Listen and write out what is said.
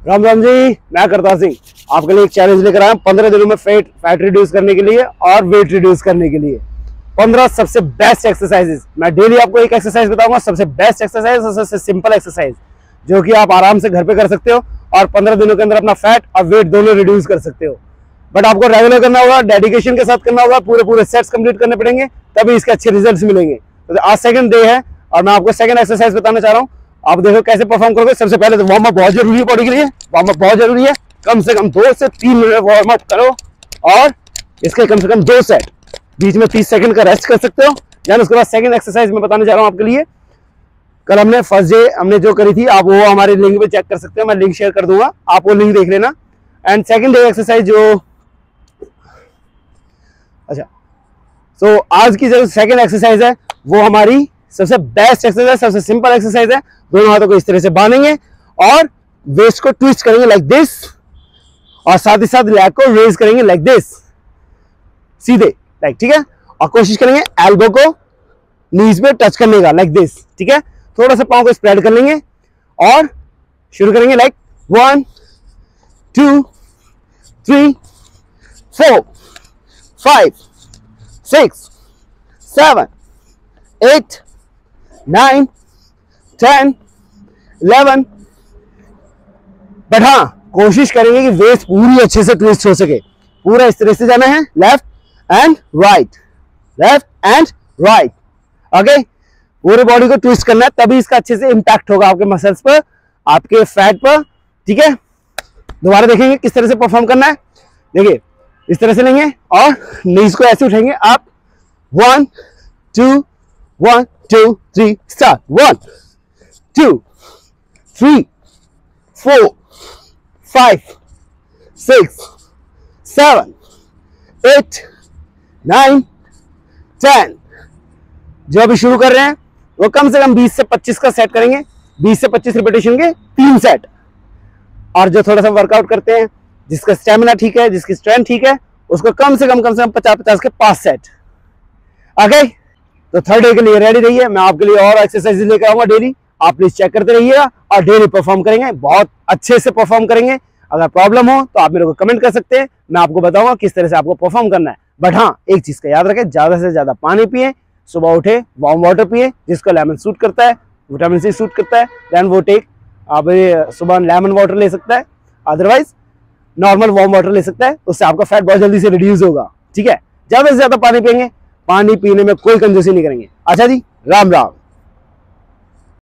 राम राम जी, मैं करतार सिंह आपके लिए एक चैलेंज लेकर आया हूं 15 दिनों में फैट रिड्यूस करने के लिए और वेट रिड्यूस करने के लिए 15 सबसे बेस्ट एक्सरसाइजेस। मैं डेली आपको एक एक्सरसाइज बताऊंगा, सबसे बेस्ट एक्सरसाइज और सबसे सिंपल एक्सरसाइज जो कि आप आराम से घर पे कर सकते हो और 15 दिनों के अंदर अपना फैट और वेट दोनों रिड्यूस कर सकते हो। बट आपको रेगुलर करना होगा, डेडिकेशन के साथ करना होगा, पूरे सेट्स कंप्लीट करने पड़ेंगे, तभी इसके अच्छे रिजल्ट्स मिलेंगे। तो आज सेकंड डे है और मैं आपको सेकंड एक्सरसाइज बताना चाह रहा हूँ। आप देखो कैसे परफॉर्म करोगे। सबसे पहले तो वार्म अप बहुत जरूरी है, बॉडी के लिए वार्म अप बहुत जरूरी है। कम से कम 2 से 3 मिनट वार्म अप करो और इसके कम से कम 2 सेट, बीच में 30 सेकंड का रेस्ट कर सकते हो। यानी उसके बाद सेकंड एक्सरसाइज में बताने जा रहा हूँ आपके लिए। कल हमने फर्स्ट डे हमने जो करी थी, आप वो हमारे लिंक पे चेक कर सकते हो, मैं लिंक शेयर कर दूंगा, आप वो लिंक देख लेना। एंड सेकंड डे एक्सरसाइज जो तो आज की जो सेकंड एक्सरसाइज है वो हमारी सबसे बेस्ट एक्सरसाइज, सबसे सिंपल एक्सरसाइज है। दोनों हाथों को इस तरह से बांधेंगे और वेस्ट को ट्विस्ट करेंगे लाइक दिस और साथ ही साथ लेग को रेज करेंगे लाइक दिस, सीधे लाइक, ठीक है। और कोशिश करेंगे एल्बो को नीज पे टच करने का लाइक दिस, ठीक है। थोड़ा सा पांव को स्प्रेड कर लेंगे और शुरू करेंगे लाइक 1 2 3 4 5 6 7 8 9 10 11। बट हाँ, कोशिश करेंगे कि वेस्ट पूरी अच्छे से ट्विस्ट हो सके। पूरा इस तरह से जाना है, left and right, left and right. Okay, पूरी बॉडी को ट्विस्ट करना है, तभी इसका अच्छे से इंपैक्ट होगा आपके मसल्स पर, आपके फैट पर, ठीक है। दोबारा देखेंगे किस तरह से परफॉर्म करना है। देखिए, इस तरह से लेंगे और नीज को ऐसे उठाएंगे आप। 1 2 1 2 3 स्टार्ट। 1 2 3 4 5 6 7 8 9 10। जो अभी शुरू कर रहे हैं वो कम से कम 20 से 25 का सेट करेंगे, 20 से 25 रिपीटेशन के 3 सेट। और जो थोड़ा सा वर्कआउट करते हैं, जिसका स्टेमिना ठीक है, जिसकी स्ट्रेंथ ठीक है, उसको कम से कम 50-50 के 5 सेट। ओके, तो थर्ड डे के लिए रेडी रहिए। मैं आपके लिए और एक्सरसाइज लेकर आऊंगा डेली, आप प्लीज चेक करते रहिएगा और डेली परफॉर्म करेंगे, बहुत अच्छे से परफॉर्म करेंगे। अगर प्रॉब्लम हो तो आप मेरे को कमेंट कर सकते हैं, मैं आपको बताऊंगा किस तरह से आपको परफॉर्म करना है। बट हाँ, एक चीज का याद रखें, ज्यादा से ज्यादा पानी पिए, सुबह उठे वार्म वाटर पिए, जिसको लेमन सूट करता है, विटामिन सी सूट करता है, देन वो टेक। आप सुबह लेमन वाटर ले सकता है, अदरवाइज नॉर्मल वार्म वाटर ले सकता है, उससे आपका फैट बहुत जल्दी से रिड्यूस होगा, ठीक है। ज्यादा से ज्यादा पानी पिएंगे, पानी पीने में कोई कंजूसी नहीं करेंगे। अच्छा जी, राम राम।